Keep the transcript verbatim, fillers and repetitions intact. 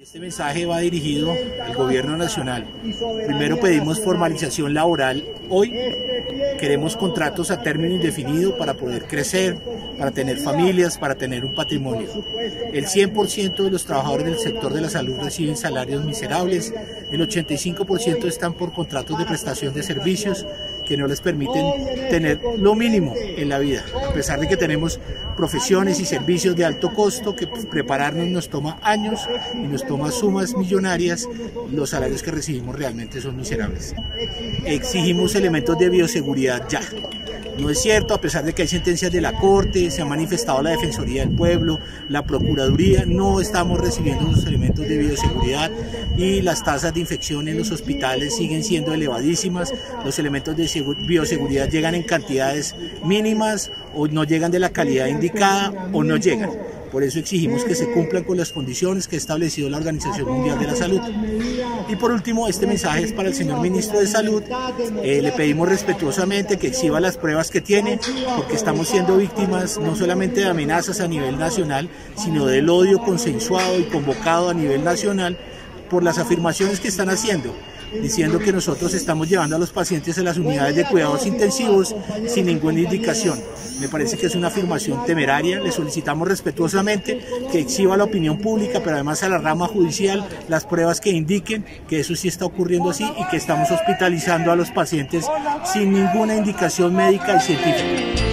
Este mensaje va dirigido al gobierno nacional. Primero pedimos formalización laboral hoy. Queremos contratos a término indefinido para poder crecer, para tener familias, para tener un patrimonio. El cien por ciento de los trabajadores del sector de la salud reciben salarios miserables. El ochenta y cinco por ciento están por contratos de prestación de servicios que no les permiten tener lo mínimo en la vida. A pesar de que tenemos profesiones y servicios de alto costo, que pues, prepararnos nos toma años y nos toma sumas millonarias, los salarios que recibimos realmente son miserables. Exigimos elementos de bioseguridad ya. No es cierto, a pesar de que hay sentencias de la Corte, se ha manifestado la Defensoría del Pueblo, la Procuraduría, no estamos recibiendo los elementos de bioseguridad y las tasas de infección en los hospitales siguen siendo elevadísimas. Los elementos de bioseguridad llegan en cantidades mínimas o no llegan de la calidad indicada o no llegan. Por eso exigimos que se cumplan con las condiciones que ha establecido la Organización Mundial de la Salud. Y por último, este mensaje es para el señor Ministro de Salud. Eh, le pedimos respetuosamente que exhiba las pruebas que tiene, porque estamos siendo víctimas no solamente de amenazas a nivel nacional, sino del odio consensuado y convocado a nivel nacional por las afirmaciones que están haciendo, diciendo que nosotros estamos llevando a los pacientes a las unidades de cuidados intensivos sin ninguna indicación. Me parece que es una afirmación temeraria. Le solicitamos respetuosamente que exhiba a la opinión pública, pero además a la rama judicial, las pruebas que indiquen que eso sí está ocurriendo así y que estamos hospitalizando a los pacientes sin ninguna indicación médica y científica.